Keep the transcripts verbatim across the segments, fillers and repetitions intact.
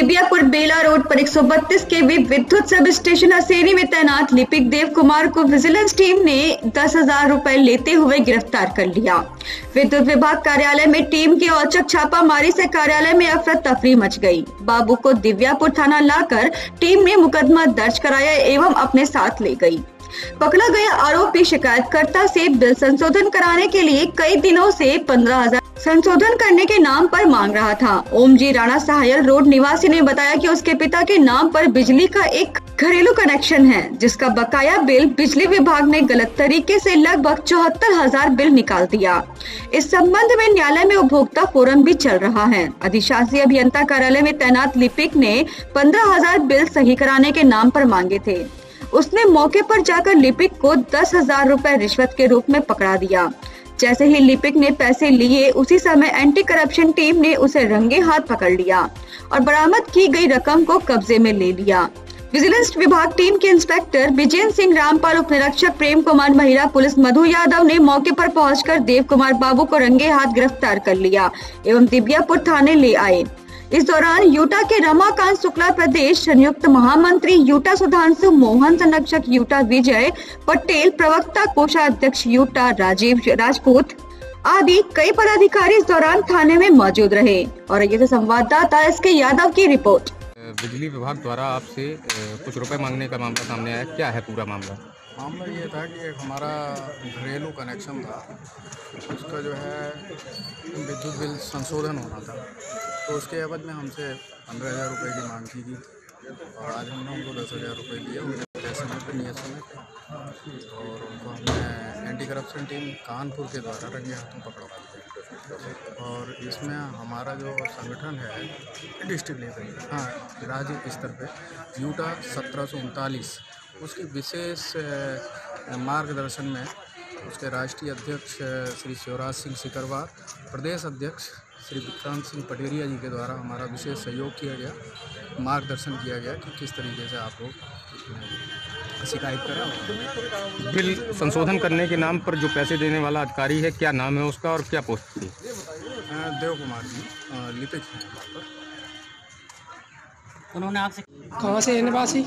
दिबियापुर बेला road पर एक सौ बत्तीस केवी विद्युत सब स्टेशन हसेरी में तैनात लिपिक देव कुमार को विजिलेंस टीम ने दस हजार रुपए लेते हुए गिरफ्तार कर लिया। विद्युत विभाग कार्यालय में टीम की औचक छापामारी से कार्यालय में अफरा तफरी मच गई। बाबू को दिव्यापुर थाना लाकर टीम ने मुकदमा दर्ज कराया एवं अपने साथ ले गई। पकड़ा गया आरोपी शिकायतकर्ता से बिल संशोधन कराने के लिए कई दिनों से पंद्रह हजार संशोधन करने के नाम पर मांग रहा था। ओम जी राणा सहायल रोड निवासी ने बताया कि उसके पिता के नाम पर बिजली का एक घरेलू कनेक्शन है, जिसका बकाया बिल बिजली विभाग ने गलत तरीके से लगभग चौहत्तर हजार बिल निकाल दिया। इस संबंध में न्यायालय में उपभोक्ता फोरम भी चल रहा है। अधिशासी अभियंता कार्यालय में तैनात लिपिक ने पंद्रह हजार बिल सही कराने के नाम पर मांगे थे। उसने मौके पर जाकर लिपिक को दस हजार रुपए रिश्वत के रूप में पकड़ा दिया। जैसे ही लिपिक ने पैसे लिए, उसी समय एंटी करप्शन टीम ने उसे रंगे हाथ पकड़ लिया और बरामद की गई रकम को कब्जे में ले लिया। विजिलेंस विभाग टीम के इंस्पेक्टर विजय सिंह रामपाल, उप निरीक्षक प्रेम कुमार, महिला पुलिस मधु यादव ने मौके पर पहुंचकर देव कुमार बाबू को रंगे हाथ गिरफ्तार कर लिया एवं दिबियापुर थाने ले आए। इस दौरान यूटा के रमाकांत शुक्ला, प्रदेश संयुक्त महामंत्री यूटा सुधांशु मोहन, संरक्षक यूटा विजय पटेल, प्रवक्ता कोषाध्यक्ष यूटा राजीव राजपूत आदि कई पदाधिकारी इस दौरान थाने में मौजूद रहे। और ये संवाददाता एस के यादव की रिपोर्ट। बिजली विभाग द्वारा आपसे कुछ रुपए मांगने का मामला सामने आया, क्या है पूरा मामला? मामला ये था कि एक हमारा घरेलू कनेक्शन था, उसका जो है विद्युत बिल संशोधन होना था, तो उसके एवज में हमसे पंद्रह हज़ार रुपये की मांग की थी और आज हमने उनको दस हज़ार रुपये दिए, उनके समय पर नियत समय पे, और उनको हमने एंटी करप्शन टीम कानपुर के द्वारा रंगे हाथों पकड़वा दिया। और इसमें हमारा जो संगठन है डिस्ट्रिक्ट लेवल, हाँ राज्य स्तर पे यूटा सत्रह सौ उनतालीस, उसकी विशेष मार्गदर्शन में उसके राष्ट्रीय अध्यक्ष श्री शिवराज सिंह सिकरवार, प्रदेश अध्यक्ष श्री विक्रांत सिंह पटेरिया जी के द्वारा हमारा विशेष सहयोग किया गया, मार्गदर्शन किया गया कि किस तरीके से आप लोग शिकायत करें। बिल संशोधन करने के नाम पर जो पैसे देने वाला अधिकारी है, क्या नाम है उसका और क्या पोस्ट थी? देव कुमार जी लिपिक हैं। उन्होंने आपसे कहाँ से है निवासी?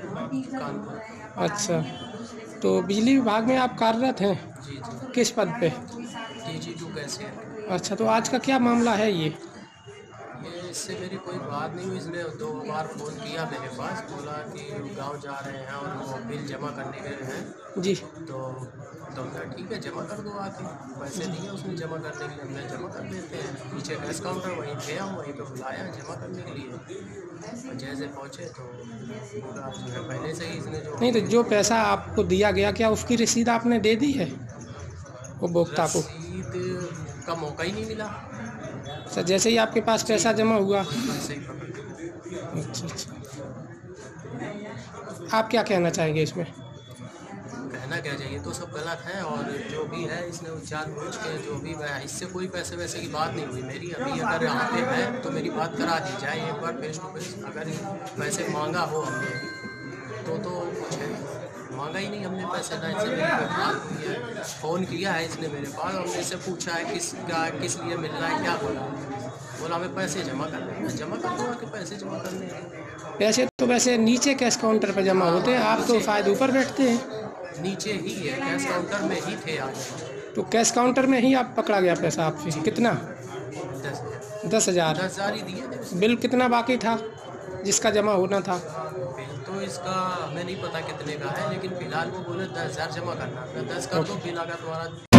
अच्छा, तो बिजली विभाग में आप कार्यरत हैं? जी जी किस पद पे? जी जी जो कैसे है अच्छा, तो आज का क्या मामला है ये? ये इससे मेरी कोई बात नहीं हुई। इसने दो बार फ़ोन किया मेरे पास, बोला कि गांव जा रहे हैं और वो बिल जमा करने गए हैं। जी, तो तो मैं ठीक है जमा कर दो आके, पैसे दिए उसने जमा करने के लिए, हमने जमा कर देते हैं। पीछे कैश काउंटर वहीं गया हूँ, वहीं पे बुलाया जमा करने के लिए। और जैसे पहुँचे तो पूरा जो है पहले से ही इसने जो नहीं तो जो पैसा आपको दिया गया, क्या उसकी रसीद आपने दे दी है उपभोक्ता को? रसीद का मौका ही नहीं मिला। अच्छा, जैसे ही आपके पास पैसा जमा हुआ? वैसे ही पकड़। अच्छा अच्छा, आप क्या कहना चाहेंगे इसमें? कहना क्या चाहिए, तो सब गलत है और जो भी है इसने उच्चार पूछ के जो भी है, इससे कोई पैसे वैसे की बात नहीं हुई मेरी। अभी अगर यहाँ पे है तो मेरी बात करा दी जाए एक बार फेस टू फेस। अगर पैसे मांगा हो हमने तो तो कुछ है, मांगा ही नहीं हमने पैसे, ना इससे मेरी कोई बात हुई है। फ़ोन किया है इसने मेरे पास और इससे पूछा है किस का किस लिए मिलना है, क्या बोला, बोला हमें पैसे जमा करने हैं। जमा कर दो आके, पैसे जमा करने हैं। पैसे तो वैसे नीचे कैश काउंटर पर जमा होते हैं, आप तो शायद ऊपर बैठते हैं। नीचे ही है, कैश काउंटर में ही थे आज। तो कैश काउंटर में ही आप पकड़ा गया पैसा आपसे? कितना? दस हज़ार दस हजार दस हज़ार ही दिए थे। बिल कितना बाकी था जिसका जमा होना था? बिल तो इसका हमें नहीं पता कितने का है, लेकिन फिलहाल वो बोले दस हज़ार जमा करना। मैं दस कर दो, बिल अगर तुम्हारा